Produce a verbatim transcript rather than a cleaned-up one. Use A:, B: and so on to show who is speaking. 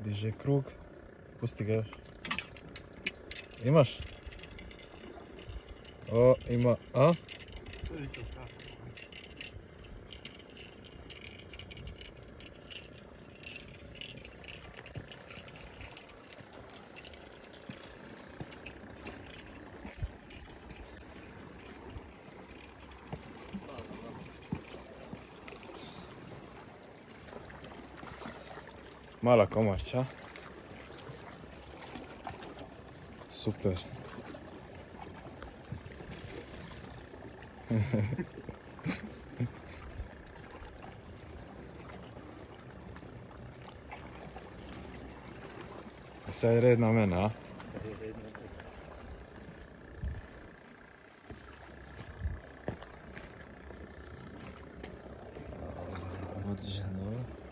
A: diže krug, pusti ga još. Imaš? O, ima, a? Mala komać, a? Super. Sad je red na mene, a? Odlično, dobro.